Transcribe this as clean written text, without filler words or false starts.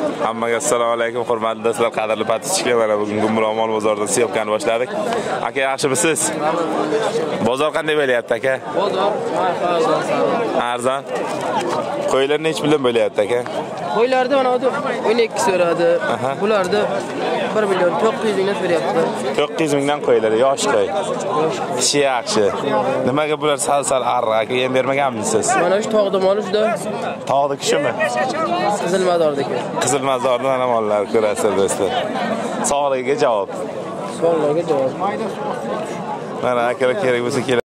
Hammaga assalomu alaykum, hurmatli do'stlar, qadrli podpischiklar. Mana bugun Gumburomol bozorida syomkani boshladik. Aka, yaxshimisiz? Bozor qanday bo'lyapti aka? Bozor arzon. Qo'ylar nech puldan bo'lyapti aka? Qo'ylarda mana 12 so'radi. Bularda 1 million 900 mingdan so'rayapti. 900 mingdan qo'ylar, yosh qo'y. Kishi yaxshi. Nimaga bular sal-sal arriq aka, yem bermaganmisiz? Mana shu tog'da mol juda. Tog'da kishimi? Qizilmazordagi. Qizilmazordan ana mollar ko'rasiz do'stlar. Sog'ligiga javob. Sog'ligiga javob. Mana aka kerak bo'lsa